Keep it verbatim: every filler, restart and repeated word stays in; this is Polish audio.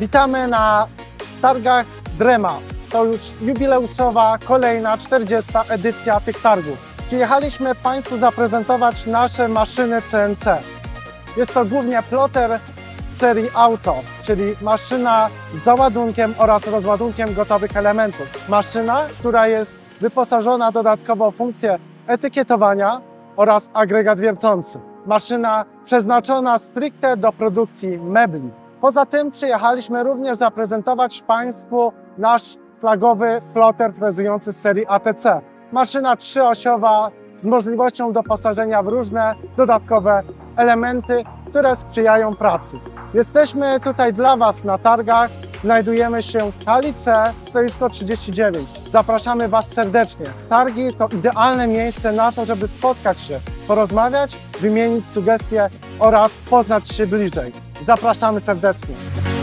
Witamy na targach Drema. To już jubileuszowa, kolejna czterdziesta edycja tych targów. Przyjechaliśmy Państwu zaprezentować nasze maszyny C N C. Jest to głównie ploter z serii Auto, czyli maszyna z załadunkiem oraz rozładunkiem gotowych elementów. Maszyna, która jest wyposażona dodatkowo w funkcję etykietowania oraz agregat wiercący. Maszyna przeznaczona stricte do produkcji mebli. Poza tym przyjechaliśmy również zaprezentować Państwu nasz flagowy ploter frezujący z serii A T C. Maszyna trzyosiowa z możliwością doposażenia w różne dodatkowe elementy, które sprzyjają pracy. Jesteśmy tutaj dla Was na targach. Znajdujemy się w hali C, stoisko trzydzieści dziewięć. Zapraszamy Was serdecznie. Targi to idealne miejsce na to, żeby spotkać się, porozmawiać, wymienić sugestie oraz poznać się bliżej. Zapraszamy serdecznie.